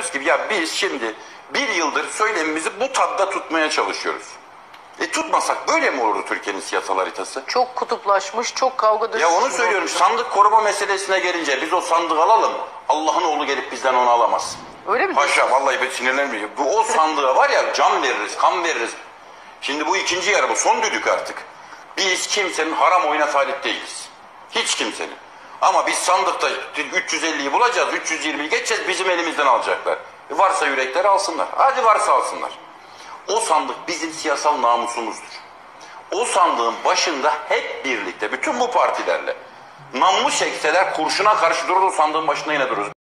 diyoruz ki ya biz şimdi bir yıldır söylemimizi bu tadda tutmaya çalışıyoruz. Tutmasak böyle mi olurdu Türkiye'nin siyasal haritası? Çok kutuplaşmış, çok kavga dövüş. Ya onu söylüyorum. Sandık koruma meselesine gelince biz o sandığı alalım. Allah'ın oğlu gelip bizden onu alamaz. Öyle mi? Paşa vallahi ben sinirlenmiyor. Bu o sandığa var ya can veririz, kan veririz. Şimdi bu ikinci yarı bu. Son düdük artık. Biz kimsenin haram oyuna talip değiliz. Hiç kimsenin. Ama biz sandıkta 350'yi bulacağız, 320'yi geçeceğiz, bizim elimizden alacaklar. Varsa yürekleri alsınlar. Hadi varsa alsınlar. O sandık bizim siyasal namusumuzdur. O sandığın başında hep birlikte bütün bu partilerle namlu çekseler kurşuna karşı durur, o sandığın başında yine dururuz.